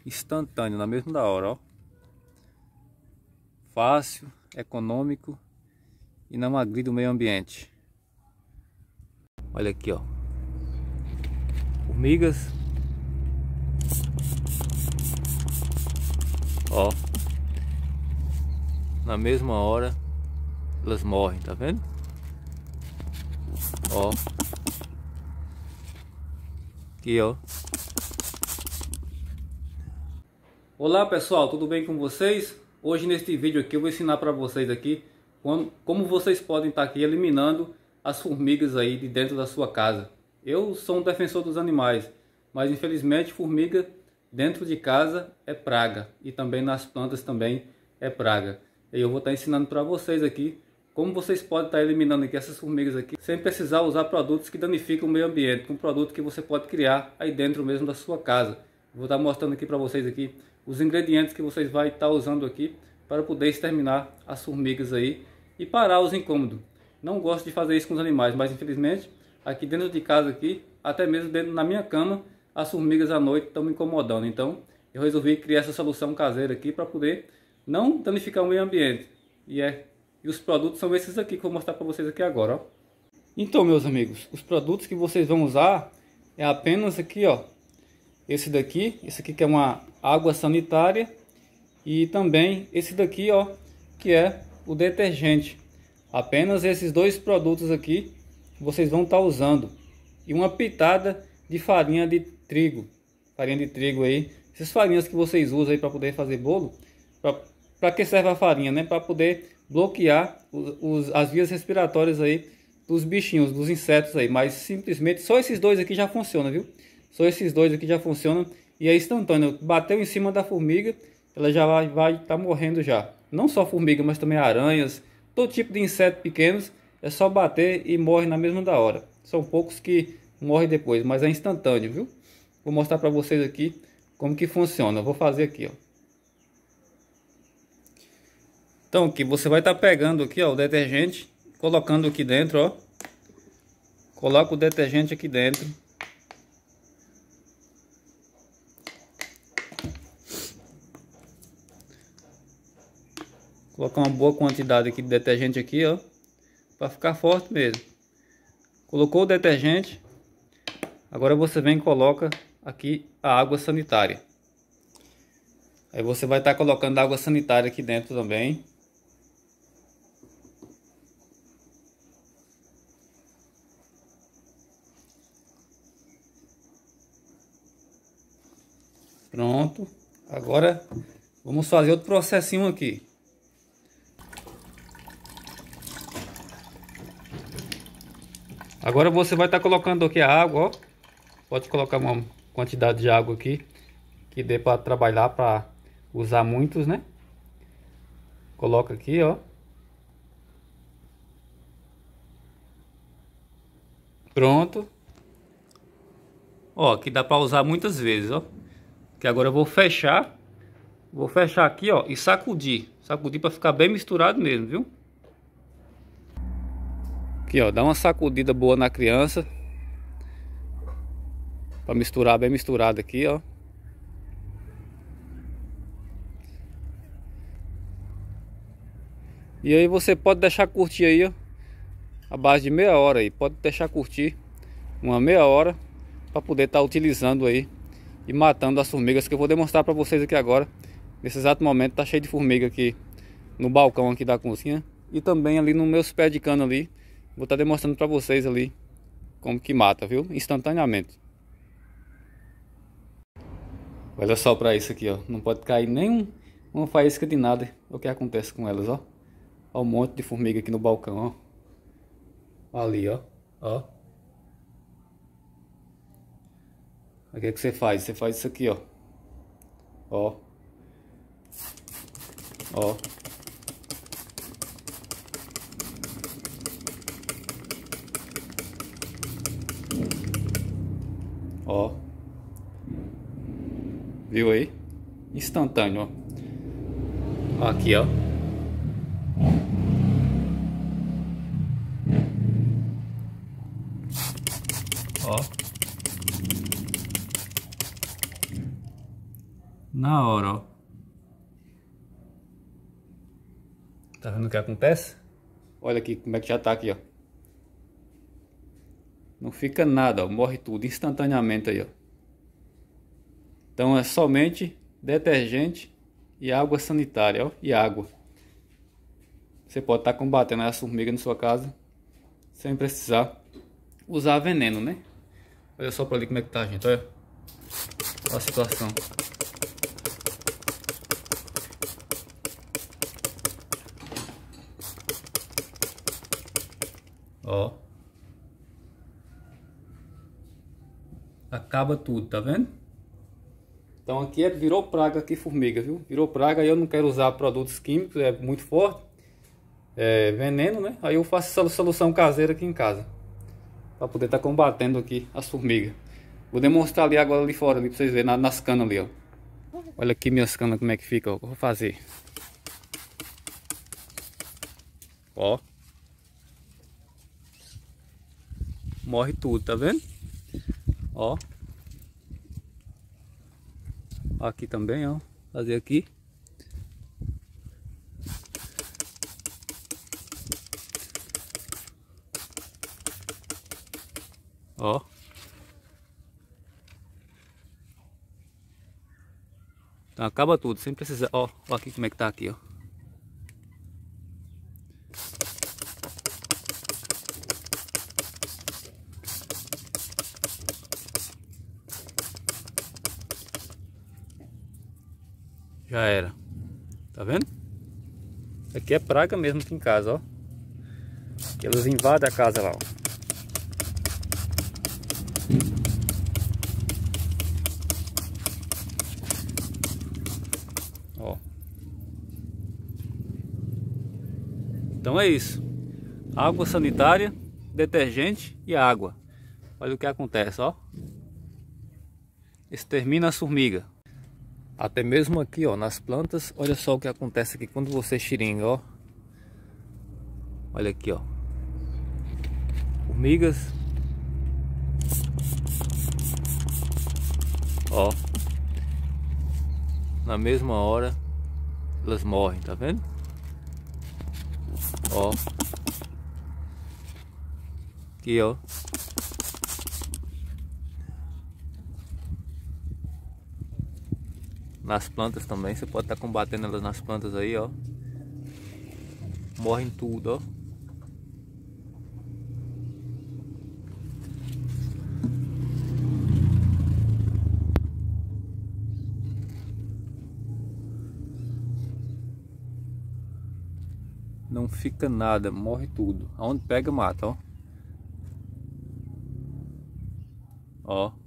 instantâneo, na mesma da hora, ó. Fácil, econômico e não agride o meio ambiente. Olha aqui, ó. Formigas. Ó. Na mesma hora elas morrem, tá vendo? Ó. Aqui, ó. Olá pessoal, tudo bem com vocês? Hoje neste vídeo aqui eu vou ensinar para vocês aqui como vocês podem estar aqui eliminando as formigas aí de dentro da sua casa. Eu sou um defensor dos animais, mas infelizmente formiga dentro de casa é praga e também nas plantas também é praga. E eu vou estar ensinando para vocês aqui como vocês podem estar eliminando aqui essas formigas aqui sem precisar usar produtos que danificam o meio ambiente, um produto que você pode criar aí dentro mesmo da sua casa. Vou estar mostrando aqui para vocês aqui os ingredientes que vocês vão estar usando aqui para poder exterminar as formigas aí e parar os incômodos. Não gosto de fazer isso com os animais, mas infelizmente aqui dentro de casa aqui, até mesmo dentro na minha cama, as formigas à noite estão me incomodando. Então eu resolvi criar essa solução caseira aqui para poder não danificar o meio ambiente. E os produtos são esses aqui que eu vou mostrar para vocês aqui agora, ó. Então, meus amigos, os produtos que vocês vão usar é apenas aqui, ó. Esse aqui que é uma água sanitária e também esse daqui, ó, que é o detergente. Apenas esses dois produtos aqui que vocês vão estar usando e uma pitada de farinha de trigo. Farinha de trigo aí, essas farinhas que vocês usam aí para poder fazer bolo. Para que serve a farinha, né? Para poder bloquear as vias respiratórias aí dos bichinhos, dos insetos aí. Mas simplesmente só esses dois aqui já funcionam, viu? Só esses dois aqui já funcionam e é instantâneo. Bateu em cima da formiga, ela já vai estar morrendo já. Não só formiga, mas também aranhas, todo tipo de inseto pequenos. É só bater e morre na mesma da hora. São poucos que morrem depois, mas é instantâneo, viu? Vou mostrar para vocês aqui como que funciona. Eu vou fazer aqui, ó. Então aqui você vai estar pegando aqui, ó, o detergente, colocando aqui dentro, ó. Coloca o detergente aqui dentro. Colocar uma boa quantidade aqui de detergente aqui, ó, para ficar forte mesmo. Colocou o detergente. Agora você vem e coloca aqui a água sanitária. Aí você vai estar colocando água sanitária aqui dentro também. Pronto. Agora vamos fazer outro processinho aqui. Agora você vai estar colocando aqui a água, ó. Pode colocar uma quantidade de água aqui que dê para trabalhar, para usar muitos, né? Coloca aqui, ó. Pronto. Ó, aqui dá para usar muitas vezes, ó. Que agora eu vou fechar aqui, ó, e sacudir para ficar bem misturado mesmo, viu? Aqui, ó, dá uma sacudida boa na criança para misturar bem misturado aqui, ó. E aí você pode deixar curtir aí, ó, a base de meia hora aí, pode deixar curtir uma meia hora para poder estar utilizando aí e matando as formigas, que eu vou demonstrar para vocês aqui agora. Nesse exato momento tá cheio de formiga aqui no balcão aqui da cozinha e também ali no meus pés de cana ali. Vou estar demonstrando para vocês ali como que mata, viu? Instantaneamente. Olha só para isso aqui, ó. Não pode cair nem uma faísca de nada. O que acontece com elas, ó. Ó, um monte de formiga aqui no balcão, ó. Ali, ó. Ó. O que é que você faz? Você faz isso aqui, ó. Ó. Ó. Ó. Viu aí? Instantâneo, ó. Aqui, ó. Ó. Na hora, ó. Tá vendo o que acontece? Olha aqui como é que já tá aqui, ó. Não fica nada, ó. Morre tudo instantaneamente aí, ó. Então é somente detergente e água sanitária, ó. E água. Você pode estar combatendo as formigas na sua casa sem precisar usar veneno, né? Olha só pra ali como é que tá, gente. Olha a situação. Ó. Acaba tudo, tá vendo? Então aqui virou praga aqui, formiga, viu? Virou praga e eu não quero usar produtos químicos, é muito forte. É veneno, né? Aí eu faço essa solução caseira aqui em casa. Pra poder estar combatendo aqui as formigas. Vou demonstrar ali agora ali fora, ali, pra vocês verem nas canas ali, ó. Olha aqui minhas canas como é que fica, ó. Vou fazer. Ó. Morre tudo, tá vendo? Ó. Aqui também, ó. Fazer aqui. Ó. Então acaba tudo, sem precisar. Ó, ó aqui como é que tá aqui, ó. Já era. Tá vendo? Aqui é praga mesmo aqui em casa, ó. Que eles invadem a casa lá, ó. Ó. Então é isso. Água sanitária, detergente e água. Olha o que acontece, ó. Extermina as formigas. Até mesmo aqui, ó, nas plantas, olha só o que acontece aqui quando você xiringa, ó. Olha aqui, ó. Formigas. Ó. Na mesma hora, elas morrem, tá vendo? Ó. Aqui, ó. Nas plantas também, você pode estar combatendo elas nas plantas aí, ó. Morrem tudo, ó. Não fica nada, morre tudo. Aonde pega, mata, ó. Ó.